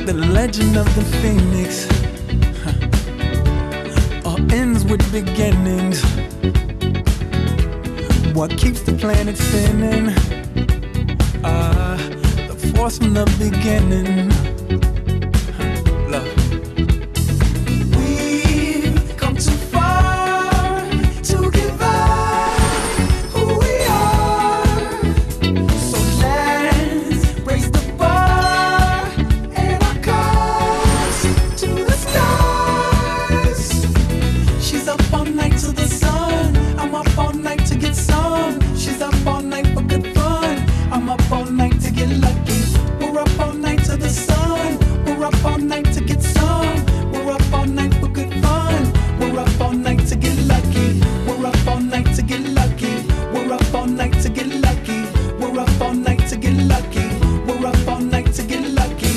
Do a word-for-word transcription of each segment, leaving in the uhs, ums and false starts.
The legend of the phoenix huh. all ends with beginnings. What keeps the planet spinning? Ah, uh, the force from the beginning. Huh. Love. We've come too far to give up who we are. So let's raise the bar and our cause to the stars. She's up all night to the sun. I'm up all night to get some. She's up all night for good fun. I'm up all night to get lucky. We're up all night to the sun. We're up all night to get some. We're up all night for good fun. We're up all night to get lucky. We're up all night to get lucky. We're up all night to get lucky. We're up all night to get lucky. We're up all night to get lucky.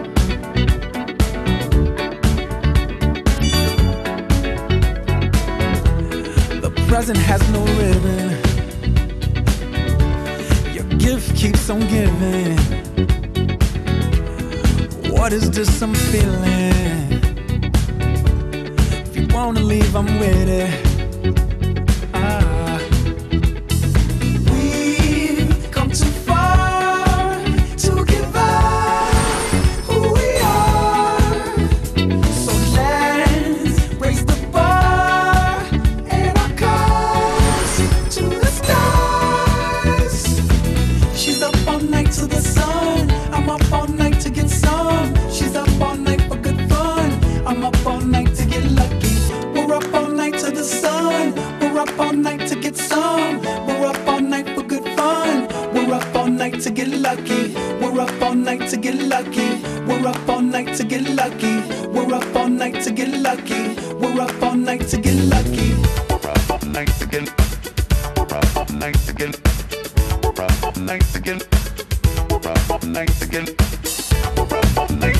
The present has no ribbon. Your gift keeps on giving. What is this I'm feeling? If you wanna leave, I'm with it. Ah. We've come too far to give up who we are. So let's raise the bar and our cause to the stars. She's up all night to the sun. I'm up all night to get some. She's up all night for good fun. I'm up all night to get lucky. We're up all night to the sun. We're up all night to get some. We're up all night for good fun. We're up all night to get lucky. We're up all night to get lucky. We're up all night to get lucky. We're up all night to get lucky. We're up all night to get lucky. We're up all night to get. We're up all night to get. We're up all night to get. We're up all night to get. We're up all night.